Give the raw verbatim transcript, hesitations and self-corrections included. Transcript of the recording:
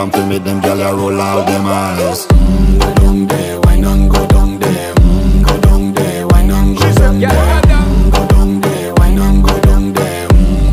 Come to meet them, girl, you roll out them eyes.